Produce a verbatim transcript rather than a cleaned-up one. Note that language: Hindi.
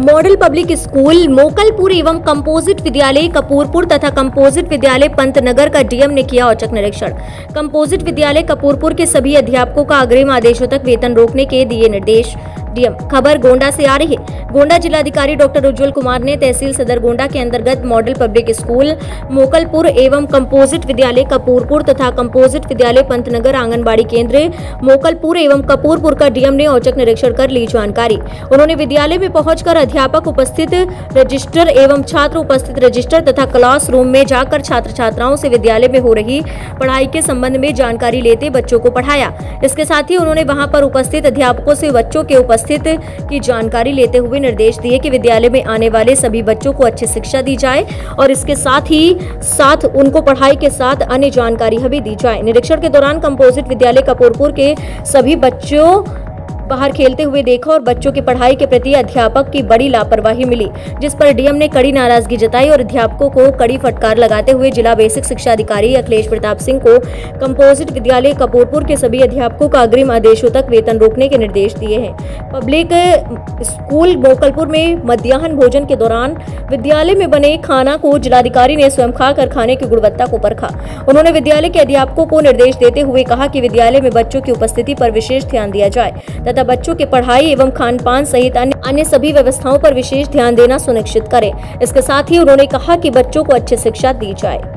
मॉडल पब्लिक स्कूल मोकलपुर एवं कंपोजिट विद्यालय कपूरपुर तथा कंपोजिट विद्यालय पंतनगर का डीएम ने किया औचक निरीक्षण। कंपोजिट विद्यालय कपूरपुर के सभी अध्यापकों का अग्रिम आदेशों तक वेतन रोकने के दिए निर्देश। डीएम खबर गोंडा से आ रही है। गोंडा जिलाधिकारी डॉक्टर उज्जवल कुमार ने तहसील सदर गोंडा के अंतर्गत मॉडल पब्लिक स्कूल मोकलपुर एवं कंपोजिट विद्यालय कपूरपुर तथा कंपोजिट विद्यालय पंतनगर आंगनबाड़ी केंद्र मोकलपुर एवं कपूरपुर का डीएम ने औचक निरीक्षण कर ली जानकारी। उन्होंने विद्यालय में पहुंचकर अध्यापक उपस्थित रजिस्टर एवं छात्र उपस्थित रजिस्टर तथा क्लासरूम में जाकर छात्र छात्राओं से विद्यालय में हो रही पढ़ाई के संबंध में जानकारी लेते बच्चों को पढ़ाया। इसके साथ ही उन्होंने वहां पर उपस्थित अध्यापकों से बच्चों के उपस्थित की जानकारी लेते हुए निर्देश दिए कि विद्यालय में आने वाले सभी बच्चों को अच्छी शिक्षा दी जाए और इसके साथ ही साथ उनको पढ़ाई के साथ अन्य जानकारी भी दी जाए। निरीक्षण के दौरान कंपोजिट विद्यालय कपूरपुर के सभी बच्चों बाहर खेलते हुए देखा और बच्चों की पढ़ाई के प्रति अध्यापक की बड़ी लापरवाही मिली, जिस पर डीएम ने कड़ी नाराजगी जताई और अध्यापकों को कड़ी फटकार लगाते हुए जिला बेसिक शिक्षा अधिकारी अखिलेश प्रताप सिंह को कंपोजिट विद्यालय कपूरपुर के सभी अध्यापकों का अग्रिम आदेशों तक वेतन रोकने के निर्देश दिए हैं। पब्लिक स्कूल मोकलपुर में मध्याह्न भोजन के दौरान विद्यालय में बने खाना को जिलाधिकारी ने स्वयं खाकर खाने की गुणवत्ता को परखा। उन्होंने विद्यालय के अध्यापकों को निर्देश देते हुए कहा कि विद्यालय में बच्चों की उपस्थिति पर विशेष ध्यान दिया जाए तथा बच्चों की पढ़ाई एवं खान पान सहित अन्य अन्य सभी व्यवस्थाओं पर विशेष ध्यान देना सुनिश्चित करें। इसके साथ ही उन्होंने कहा कि बच्चों को अच्छी शिक्षा दी जाए।